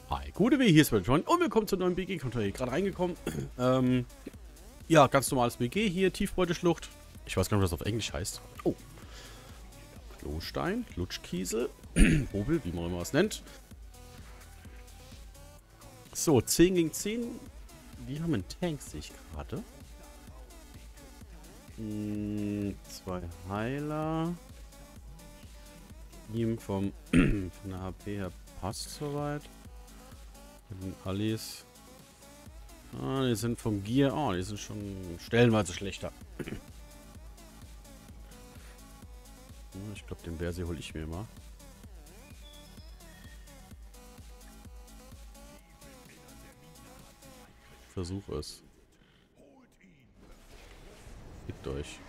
Hi, gute Weh, hier ist John und willkommen zur neuen BG-Kontrolle. Gerade reingekommen. Ja, ganz normales BG hier, Tiefbeuteschlucht. Ich weiß gar nicht, was das auf Englisch heißt. Oh. Klostein, Lutschkiesel, Hobel, wie man immer was nennt. So, 10 gegen 10. Wir haben einen Tank, sehe ich gerade. 2 Heiler. Ihm von der HP her passt soweit. Mit den Allis. Ah, die sind vom Gear. Oh, die sind schon stellenweise schlechter. Ich glaube, den Bersi hole ich mir mal. Ich versuche es. Gebt euch.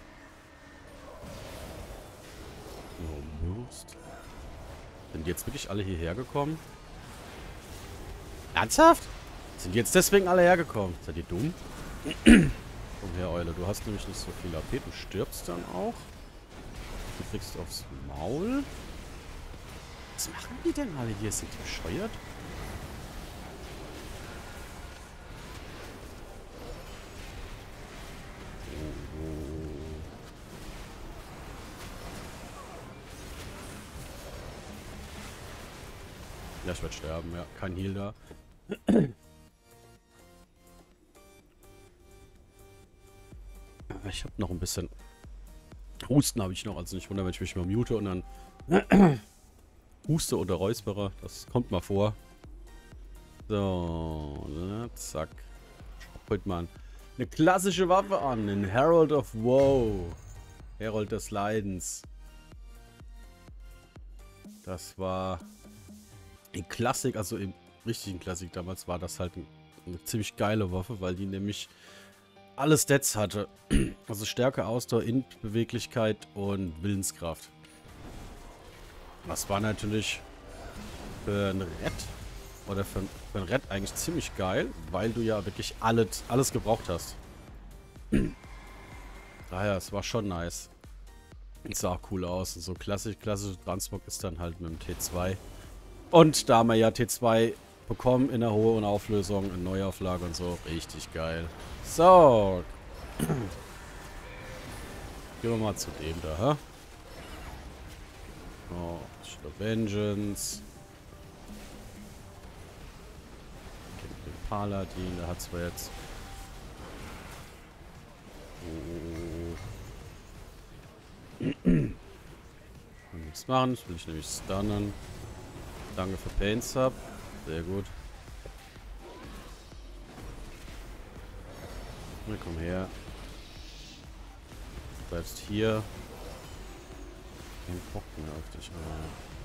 Oh, Mist. Sind jetzt wirklich alle hierher gekommen? Ernsthaft? Sind jetzt deswegen alle hergekommen? Seid ihr dumm? Komm her, Eule. Du hast nämlich nicht so viel AP. Du stirbst dann auch. Du kriegst aufs Maul. Was machen die denn alle hier? Sind die bescheuert? Ja, ich werde sterben. Ja, kein Heal da. Ich habe noch ein bisschen Husten habe ich noch, also nicht wundern, wenn ich mich mal mute und dann huste oder räuspere. Das kommt mal vor. So, ne, zack. Schaut mal eine klassische Waffe an, den Herald of Woe. Herald des Leidens. Das war in Klassik, also im richtigen Klassik damals war das halt eine ziemlich geile Waffe, weil die nämlich alle Stats hatte. Also Stärke, Ausdauer, Int, Beweglichkeit und Willenskraft. Das war natürlich für ein Red oder für ein Red eigentlich ziemlich geil, weil du ja wirklich alles gebraucht hast. Daher, es war schon nice. Es sah auch cool aus. Und so klassische Transmog ist dann halt mit dem T2. Und da haben wir ja T2 bekommen in der hohen Auflösung, in Neuauflage und so. Richtig geil. So. Gehen wir mal zu dem da, hä? Oh, Vengeance. Den Paladin, der hat zwar jetzt. Kann nichts machen, das will ich nämlich stunnen. Danke für Pain Sub. Sehr gut. Na, komm her. Du bleibst hier. Kein Bock mehr auf dich, aber.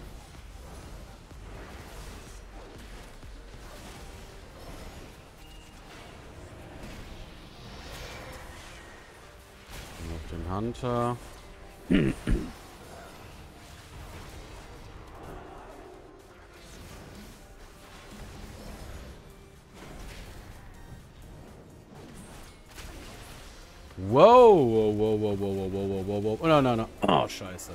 Auf den Hunter. Wow, wow, wow, wow, wow, wow, wow, wow, wow. Oh, nein, nein, nein. Oh, scheiße.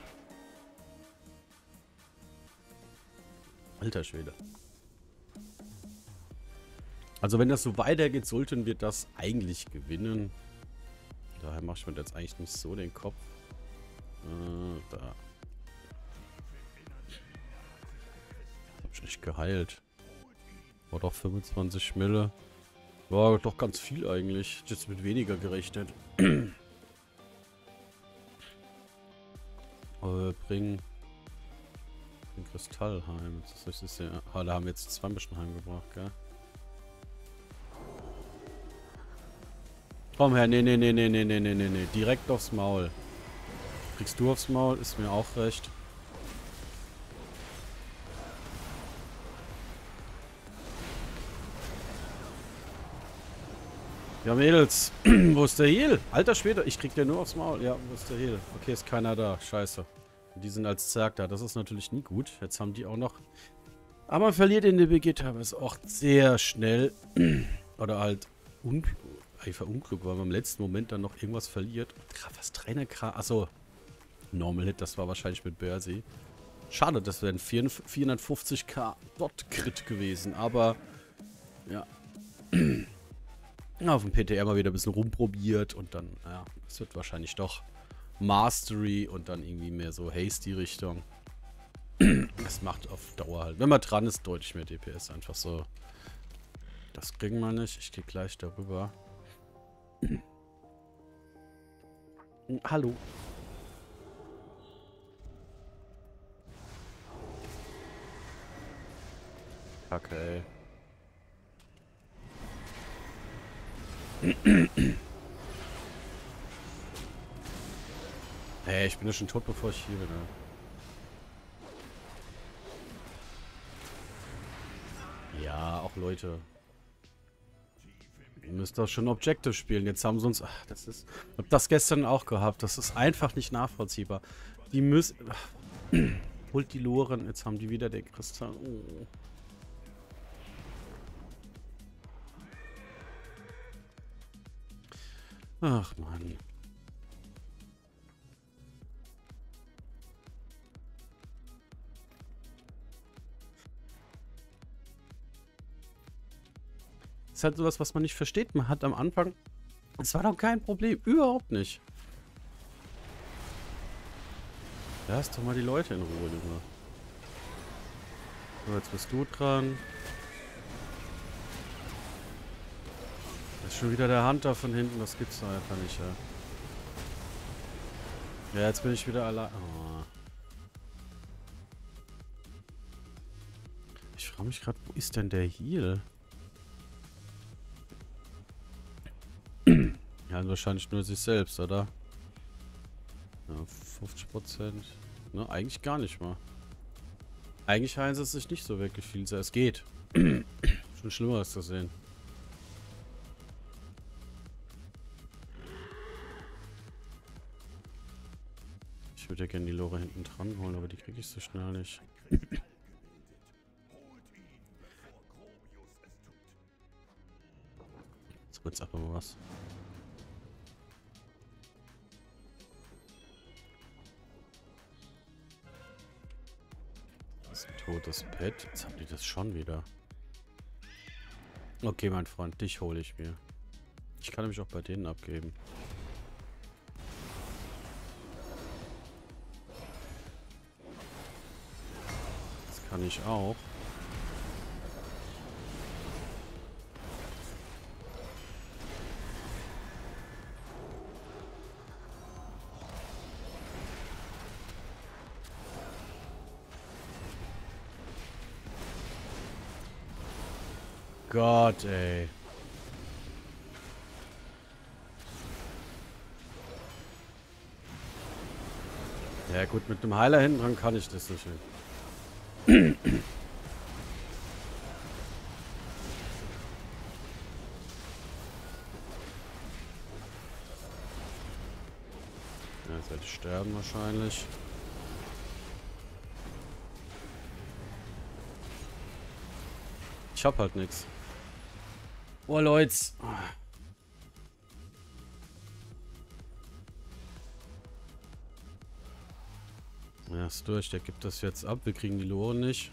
Alter Schwede. Also wenn das so weitergeht, sollten wir das eigentlich gewinnen. Daher mache ich mir jetzt eigentlich nicht so den Kopf. Da. Hab ich nicht geheilt. War doch 25 Mille. War doch ganz viel eigentlich. Hätte jetzt mit weniger gerechnet. Bring Kristall heim. Das ist ja, da haben wir jetzt 2 Mischen heimgebracht, gell? Komm her, nee. Direkt aufs Maul. Kriegst du aufs Maul, ist mir auch recht. Ja, Mädels, wo ist der Heal? Alter Schwede, ich krieg den nur aufs Maul. Ja, wo ist der Heal? Okay, ist keiner da. Scheiße. Die sind als Zerg da. Das ist natürlich nie gut. Jetzt haben die auch noch. Aber man verliert in der BG teilweise auch sehr schnell. Oder halt einfach unklug, weil man im letzten Moment dann noch irgendwas verliert. Was Trainer. Achso. Normal Hit, das war wahrscheinlich mit Bersi. Schade, das wären 450k Dot-Crit gewesen, aber ja. Auf dem PTR mal wieder ein bisschen rumprobiert und dann, ja, es wird wahrscheinlich doch Mastery und dann irgendwie mehr so Hasty-Richtung. Das macht auf Dauer halt. Wenn man dran ist, deutlich mehr DPS. Einfach so. Das kriegen wir nicht. Ich gehe gleich darüber. Hallo. Okay. Hey, ich bin ja schon tot, bevor ich hier bin. Ne? Ja, auch Leute. Ihr müsst doch schon Objective spielen. Jetzt haben sie uns... Ach, das ist... Ich hab das gestern auch gehabt. Das ist einfach nicht nachvollziehbar. Die müssen... Holt die Loren. Jetzt haben die wieder den Kristall. Oh. Ach, Mann. Ist halt sowas, was man nicht versteht. Man hat am Anfang... Es war doch kein Problem. Überhaupt nicht. Lass doch mal die Leute in Ruhe, Junge. So, jetzt bist du dran. Das ist schon wieder der Hunter von hinten. Das gibt's doch einfach nicht, ja. Ja, jetzt bin ich wieder allein. Oh. Ich frage mich gerade, wo ist denn der Heal? Ja, wahrscheinlich nur sich selbst, oder? Ja, 50%. Ne, eigentlich gar nicht mal. Eigentlich heißt es sich nicht so wirklich viel. Es geht. Schon schlimmer ist zu sehen. Ich würde ja gerne die Lore hinten dran holen, aber die kriege ich so schnell nicht. Jetzt wird's aber mal was. Das ist ein totes Pet. Jetzt haben die das schon wieder. Okay, mein Freund, dich hole ich mir. Ich kann nämlich auch bei denen abgeben. Das kann ich auch. Gott, ey. Ja gut, mit einem Heiler hinten dran kann ich das nicht. Ja, jetzt werde ich sterben wahrscheinlich. Ich hab halt nichts. Oh, Leute. Ja, ist durch. Der gibt das jetzt ab. Wir kriegen die Lore nicht.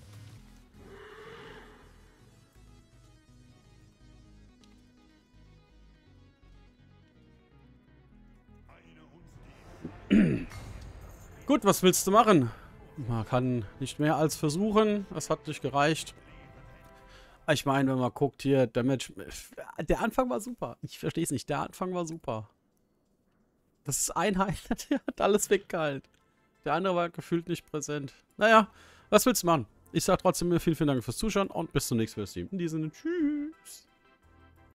Gut, was willst du machen? Man kann nicht mehr als versuchen. Es hat nicht gereicht. Ich meine, wenn man guckt hier, Damage... Der Anfang war super. Ich verstehe es nicht. Der Anfang war super. Das ist ein Highlight. Der hat alles weggehalten. Der andere war gefühlt nicht präsent. Naja, was willst du machen? Ich sage trotzdem vielen, vielen Dank fürs Zuschauen und bis zum nächsten Mal. In diesem Sinne, tschüss.